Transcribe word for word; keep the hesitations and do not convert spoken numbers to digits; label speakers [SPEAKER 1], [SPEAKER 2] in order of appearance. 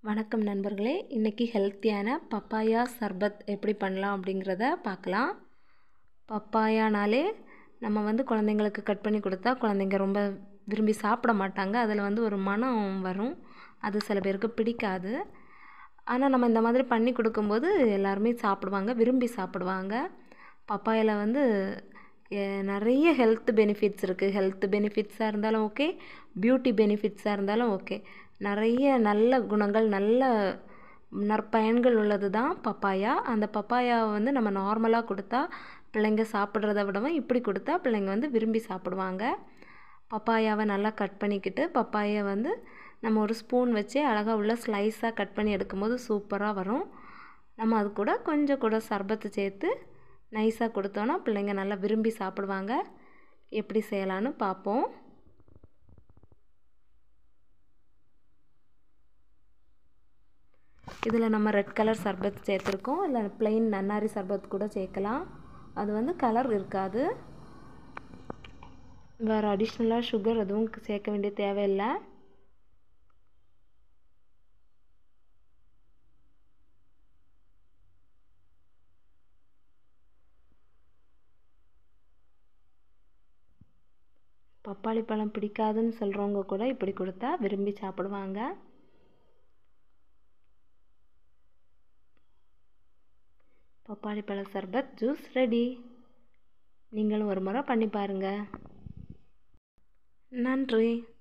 [SPEAKER 1] வணக்கம் நண்பர்களே, இன்றைக்கி ஹெல்த்தியான பப்பாயா சர்பத் எப்படி பண்ணலாம் அப்படிங்கிறத பார்க்கலாம். பப்பாயானாலே நம்ம வந்து குழந்தைங்களுக்கு கட் பண்ணி கொடுத்தா குழந்தைங்க ரொம்ப விரும்பி சாப்பிட மாட்டாங்க. அதில் வந்து ஒரு மனம் வரும், அது சில பேருக்கு பிடிக்காது. ஆனால் நம்ம இந்த மாதிரி பண்ணி கொடுக்கும்போது எல்லாருமே சாப்பிடுவாங்க, விரும்பி சாப்பிடுவாங்க. பப்பாயாவில் வந்து நிறைய ஹெல்த் பெனிஃபிட்ஸ் இருக்குது. ஹெல்த் பெனிஃபிட்ஸாக இருந்தாலும் ஓகே, பியூட்டி பெனிஃபிட்ஸாக இருந்தாலும் ஓகே, நிறைய நல்ல குணங்கள், நல்ல நற்பயன்கள் உள்ளது தான் பப்பாயா. அந்த பப்பாயாவை வந்து நம்ம நார்மலாக கொடுத்தா பிள்ளைங்க சாப்பிட்றத விடவும் இப்படி கொடுத்தா பிள்ளைங்க வந்து விரும்பி சாப்பிடுவாங்க. பப்பாயாவை நல்லா கட் பண்ணிக்கிட்டு, பப்பாயை வந்து நம்ம ஒரு ஸ்பூன் வச்சு அழகாக உள்ள ஸ்லைஸாக கட் பண்ணி எடுக்கும்போது சூப்பராக வரும். நம்ம அது கூட கொஞ்சம் கூட சர்பத்து சேர்த்து நைஸாக கொடுத்தோன்னா பிள்ளைங்க நல்லா விரும்பி சாப்பிடுவாங்க. எப்படி செய்யலான்னு பார்ப்போம். இதில் நம்ம ரெட் கலர் சர்பத் சேர்த்துருக்கோம், இல்லை ப்ளெயின் நன்னாரி சர்பத் கூட சேர்க்கலாம். அது வந்து கலர் இருக்காது. வேறு அடிஷ்னலாக சுகர் எதுவும் சேர்க்க வேண்டிய தேவையில்லை. பப்பாளி பழம் பிடிக்காதுன்னு சொல்கிறவங்க கூட இப்படி கொடுத்தா விரும்பி சாப்பிடுவாங்க. பப்பாளி பழ சர்பத் ஜூஸ் ரெடி. நீங்களும் ஒரு முறை பண்ணி பாருங்கள். நன்றி.